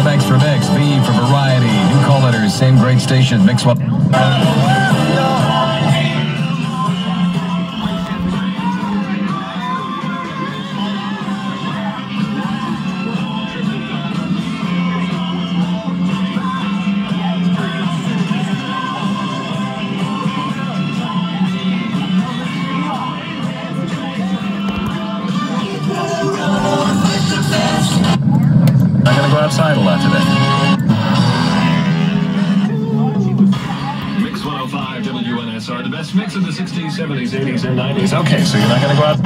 X for mix, V for variety. New call letters, same great station. Mix one. Outside a lot today. Mix 105 WNSR, the best mix of the 60s, 70s, 80s, and 90s. Okay, so you're not going to go out.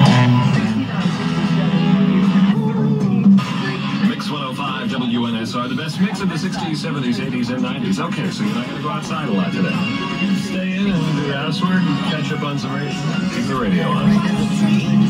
Mix 105 WNSR, the best mix of the 60s, 70s, 80s, and 90s. Okay, so you're not going to go outside a lot today. Stay in and do the housework and catch up on some radio. Keep the radio on.